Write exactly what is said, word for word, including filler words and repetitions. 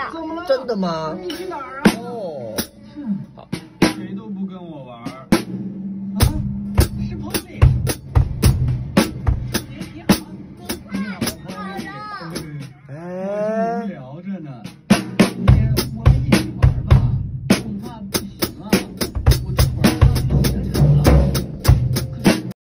呀？ 真的吗？ 你去哪儿啊？